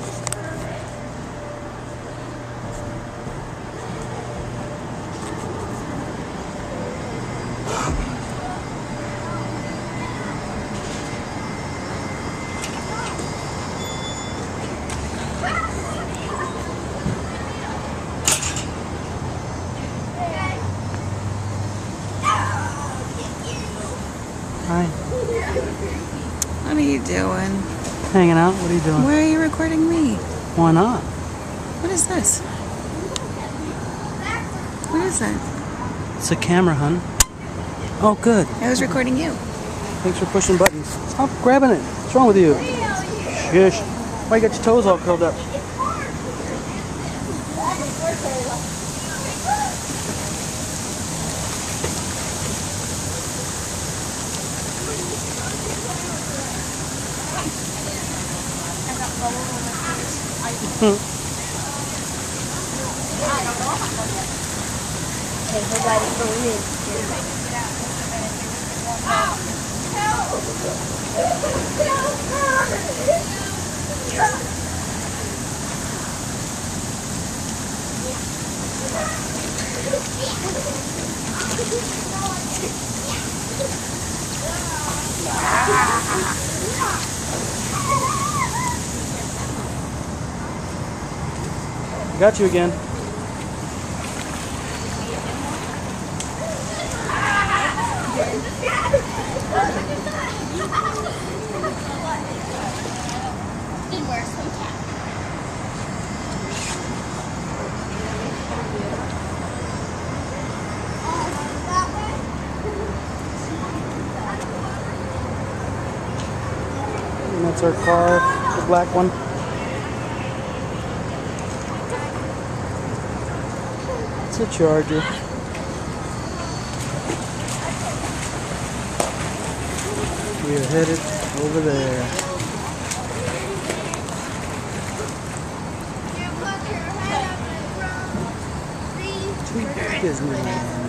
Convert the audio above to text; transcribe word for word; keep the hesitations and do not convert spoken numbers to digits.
Hi. What are you doing? Hanging out? What are you doing? Why are you recording me? Why not? What is this? What is that? It's a camera, hun. Oh, good. I was recording you. Thanks for pushing buttons. Stop grabbing it. What's wrong with you? Shush. Why you got your toes all curled up? Hmm. Got you again. And that's our car, the black one. It's a Charger. We are headed over there. Sweet Disneyland.